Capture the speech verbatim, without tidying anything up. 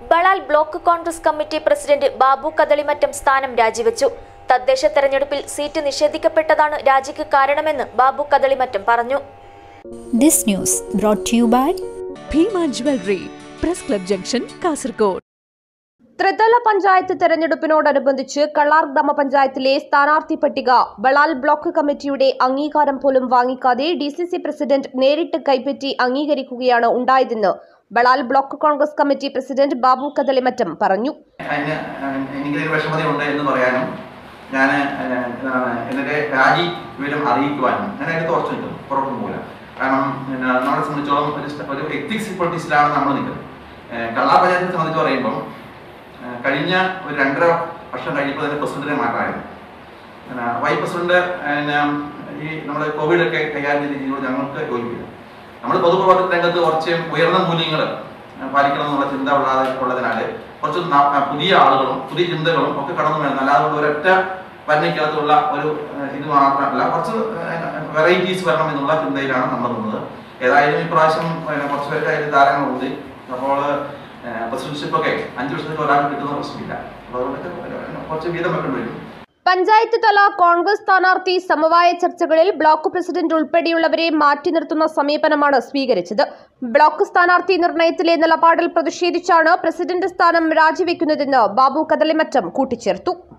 Balal block Congress committee president Babu Kadalimattam സ്ഥാനം രാജിവെച്ചു. തദ്ദേശ തെരഞ്ഞെടുപ്പിൽ സീറ്റ് നിഷേധിക്കപ്പെട്ടതാണ് രാജിക്ക് കാരണമെന്ന് ബാബു കദളിമറ്റം പറഞ്ഞു. This news brought to you by Bhima jewellery, press club junction, Kasaragod. ത്രിതല പഞ്ചായത്ത് തെരഞ്ഞെടുപ്പിനോടനുബന്ധിച്ച് കള്ളാർ ഗ്രാമപഞ്ചായത്തിലെ സ്ഥാനാർത്ഥി പട്ടിക ബളാൽ ബ്ലോക്ക് കമ്മിറ്റിയുടെ അംഗീകാരം പോലും വാങ്ങിക്കാതെ ഡി സി സി പ്രസിഡന്റ് നേരിട്ട് കൈപ്പറ്റി അംഗീകരിക്കുകയാണ് ഉണ്ടായതെന്ന് Balal block Congress committee president Babu Kadalimattam പറഞ്ഞു. ഞാൻ എൻ്റെ രാജി വിവരം അറിയിക്കുവാനും ഞാൻ അതിന് തുറച്ചു നിൽക്കുന്നു, പുറത്തു പോകില്ല. കാരണം നമ്മളെ സംബന്ധിച്ചോളം ഒരു ഒരു എത്തിക്സ് പൊളിറ്റിക്സിലാണ് നമ്മൾ നിൽക്കുന്നത്. കള്ളാർ പഞ്ചായത്തിനെ സംബന്ധിച്ച് പറയുമ്പം കഴിഞ്ഞ ഒരു രണ്ടര വർഷം കഴിഞ്ഞപ്പോൾ അതിൻ്റെ പ്രസിഡന്റിനെ മാറ്റായിരുന്നു. വൈസ് പ്രസിഡന്റ് ഈ നമ്മൾ കോവിഡൊക്കെ കൈകാര്യം ചെയ്ത രീതിയോട് ഞങ്ങൾക്ക് യോജിപ്പില്ല. നമ്മൾ പൊതുപ്രവർത്തന രംഗത്ത് കുറച്ച് ഉയർന്ന മൂല്യങ്ങൾ പാലിക്കണം എന്നുള്ള ചിന്ത ഉള്ളാതെ ഉള്ളതിനാൽ കുറച്ച് പുതിയ ആളുകളും പുതിയ ചിന്തകളും ഒക്കെ കടന്നു വരുന്നത്. അല്ലാതെ ഒരൊറ്റ വരണിക്കകത്തുള്ള ഒരു ഇത് മാത്രമല്ല, കുറച്ച് വെറൈറ്റീസ് വരണം എന്നുള്ള ചിന്തയിലാണ് നമ്മൾ നിന്നത്. ഏതായാലും ഇപ്രാവശ്യം കുറച്ച് പേരുടെ അതിൽ ധാരണകളുണ്ട്. അപ്പോൾ പ്രസിഡന്റ്ഷിപ്പൊക്കെ അഞ്ചു വർഷത്തിൽ ഒരാൾക്ക് കിട്ടുന്ന പ്രശ്നമില്ല. അപ്പോൾ അതുകൊണ്ടൊക്കെ കുറച്ച് വീതം വെക്കേണ്ടി വരും. പഞ്ചായത്ത് തല കോൺഗ്രസ് സ്ഥാനാർത്ഥി സമവായ ചർച്ചകളിൽ ബ്ലോക്ക് പ്രസിഡന്റ് ഉൾപ്പെടെയുള്ളവരെ മാറ്റി നിർത്തുന്ന സമീപനമാണ് സ്വീകരിച്ചത്. ബ്ലോക്ക് സ്ഥാനാർത്ഥി നിർണയത്തിലെ നിലപാടിൽ പ്രതിഷേധിച്ചാണ് പ്രസിഡന്റ് സ്ഥാനം രാജിവെക്കുന്നതെന്ന് ബാബു കദളിമറ്റം കൂട്ടിച്ചേർത്തു.